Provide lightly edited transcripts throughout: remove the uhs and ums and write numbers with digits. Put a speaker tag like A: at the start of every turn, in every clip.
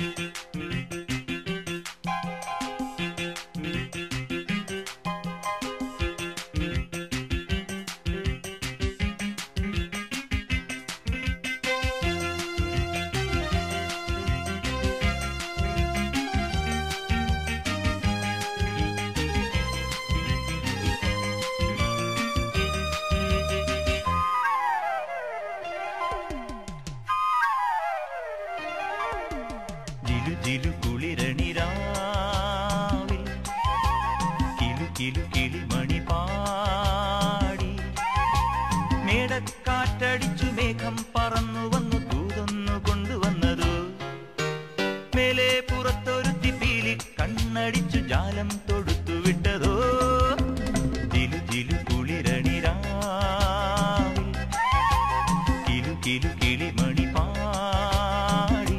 A: ജിലു കുളിരണിരാവിൽ കിലു കിലു കിളിമണി പാടി മേടക്കാറ്റടിച്ചു മേഘം പറന്നു വന്നു തൂതൊന്നു കൊണ്ടുവന്നതു മേലെ പുറത്തൊരുത്തി പീലി കണ്ണടിച്ചു ജാലം തൊടുത്തു വിട്ടതോ ജിലു ജിലു കുളിരണിരാവിൽ കിലു കിലു കിളിമണി പാടി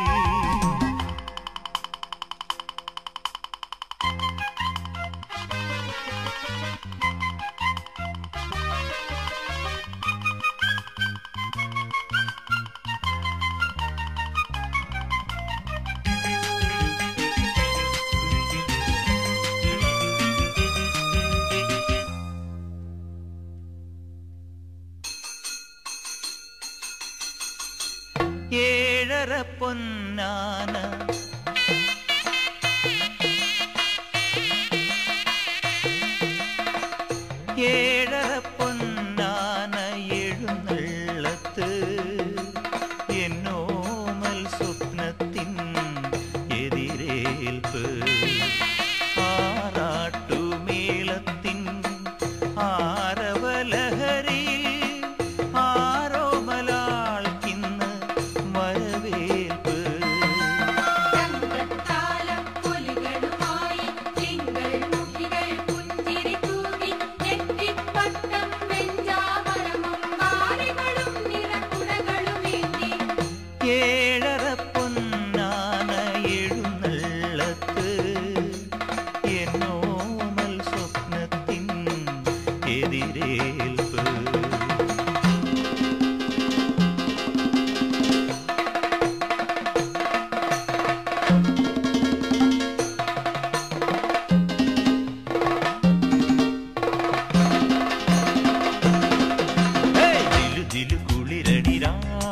A: ഏഴര പൊന്നാന ഏഴര പൊന്നാന എഴുന്നള്ളത്ത് എന്നോമൽ സ്വപ്നത്തിൻ എതിരേൽപ്പ് ആറാട്ടുമേളത്തിൻ ആരവലഹരി ഏഴര പൊന്നാന എഴുന്നള്ളത്ത് എന്നോമൽ സ്വപ്നത്തിൻ എതിരേൽപ്പ് ജിലു ജിലു കുളിരണിരാ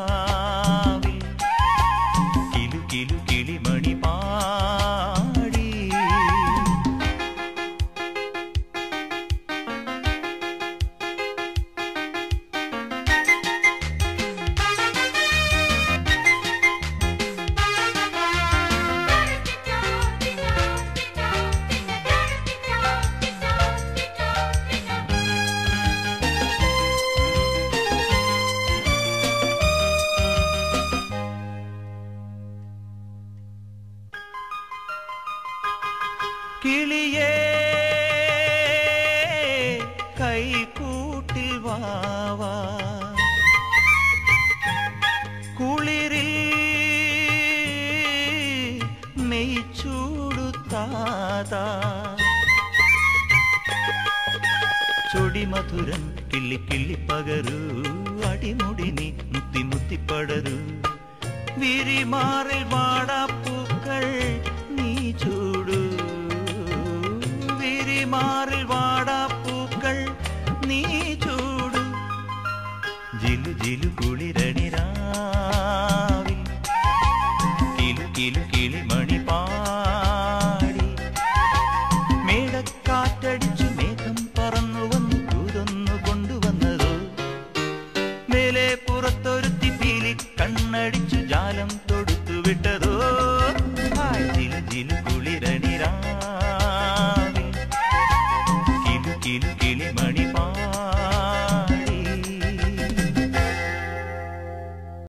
A: കിലു കിളിമണി പാടി കിളിയേ കൈകൂട്ടിൽ വാവാ കുളിരിൽ മെയ്ച്ചൂടുത്താതാ ചൊടിമധുരം കിള്ളി കിള്ളി പകരൂ അടിമുടി നീ മുത്തി മുത്തിപ്പടരൂ വിരിമാറിൽ വാടാപ്പൂക്കൾ നീ ചൂടൂ വിരിമാറിൽ വാടാപ്പൂക്കൾ നീ ചൂടു ജിലു ജിലു കുളിരണിരാവിൽ കിലു കിലു കിളിമണി പാടി മേടക്കാറ്റടിച്ചു മേഘം പറന്നു വന്നു തൂതൊന്നു കൊണ്ടുവന്നതോ മേലെ പുറത്തൊരുത്തി പീലി കണ്ണടിച്ചു ജാലം തൊടുത്തു വിട്ടതോ ജിലു ജിലു